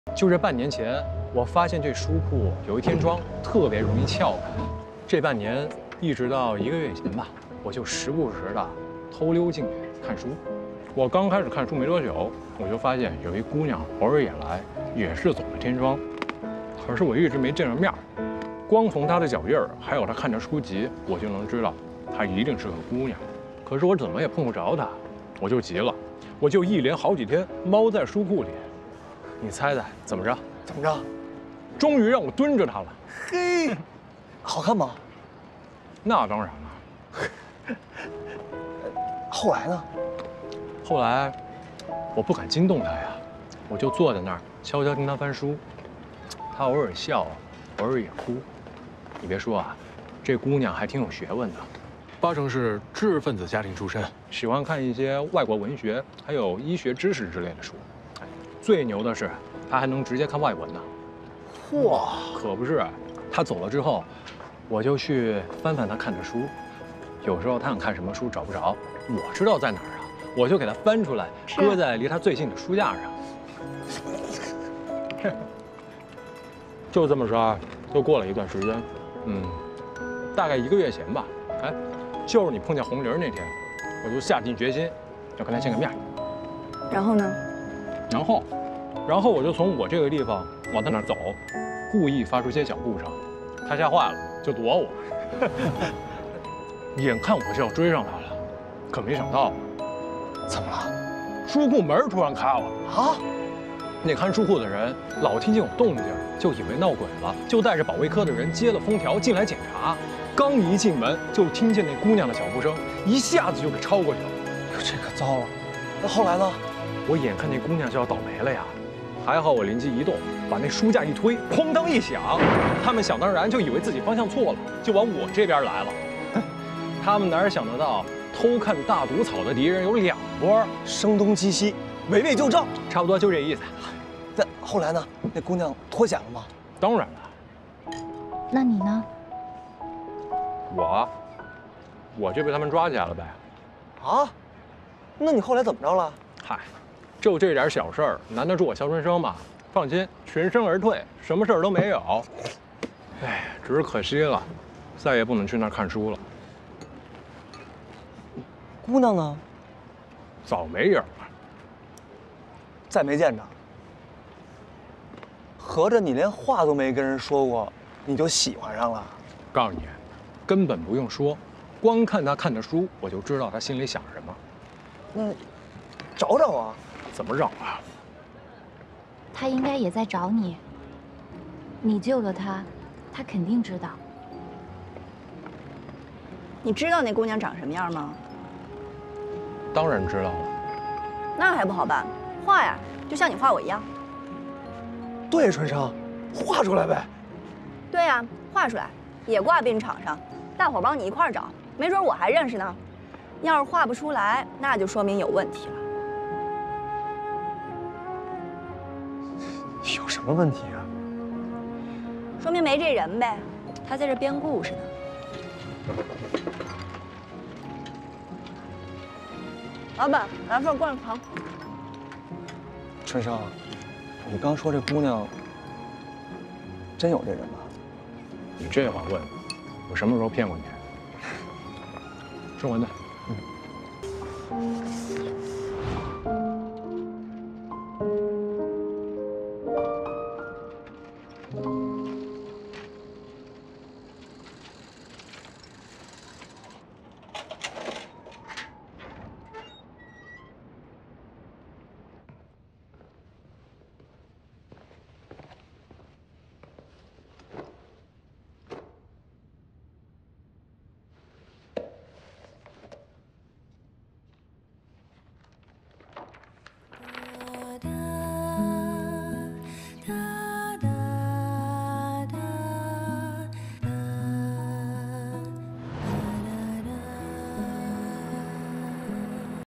就这半年前，我发现这书铺有一天窗特别容易撬开。这半年一直到1个月前吧，我就时不时的偷溜进去看书。我刚开始看书没多久，我就发现有一姑娘偶尔也来，也是走了天窗。可是我一直没见着面儿，光从她的脚印儿，还有她看着书籍，我就能知道她一定是个姑娘。可是我怎么也碰不着她，我就急了，我就一连好几天猫在书库里。你猜猜怎么着？ 怎么着？ 终于让我蹲着她了。 嘿，好看吗？ 那当然了。 后来呢？ 后来我不敢惊动她呀，我就坐在那儿悄悄听她翻书。她偶尔笑，偶尔也哭。你别说啊，这姑娘还挺有学问的，8成是知识分子家庭出身，喜欢看一些外国文学，还有医学知识之类的书。最牛的是，她还能直接看外文呢。 哇， 可不是。她走了之后，我就去翻翻她看的书。有时候她想看什么书找不着，我知道在哪儿啊，我就给她翻出来，搁在离她最近的书架上。就这么说，又过了一段时间，大概1个月前吧。哎，就是你碰见红玲那天，我就下定决心要跟她见个面。 然后呢？ 然后我就从我这个地方往她那儿走，故意发出些脚步声，她吓坏了，就躲我。眼看我就要追上她了，可没想到， 怎么了？ 书库门突然开了啊！ 那看书库的人老听见有动静，就以为闹鬼了，就带着保卫科的人接了封条进来检查。刚一进门，就听见那姑娘的脚步声，一下子就给超过去了。 哟，这可糟了。那后来呢？ 我眼看那姑娘就要倒霉了呀，还好我灵机一动，把那书架一推，哐当一响，他们想当然就以为自己方向错了，就往我这边来了。他们哪想得到，偷看大毒草的敌人有2波， 声东击西，围魏救赵， 差不多就这意思。 那后来呢？那姑娘脱险了吗？ 当然了。 那你呢？ 我就被他们抓起来了呗。 啊？那你后来怎么着了？ 嗨，就这点小事儿，难得住我肖春生吗？放心，全身而退，什么事儿都没有。哎，只是可惜了，再也不能去那儿看书了。 姑娘呢？ 早没影了。 再没见着。合着你连话都没跟人说过，你就喜欢上了？ 告诉你，根本不用说，光看他看的书，我就知道他心里想什么。 找找啊！ 怎么找啊？ 他应该也在找你。你救了他，他肯定知道。 你知道那姑娘长什么样吗？ 当然知道了。 那还不好办，画呀，就像你画我一样。 对，春生，画出来呗。 对呀，画出来，也挂冰场上，大伙帮你一块儿找，没准我还认识呢。要是画不出来，那就说明有问题了。 有什么问题啊？ 说明没这人呗，他在这编故事呢。老板，来份灌肠。 春生，你刚说这姑娘真有这人吗？ 你这话问，我什么时候骗过你？吃馄饨。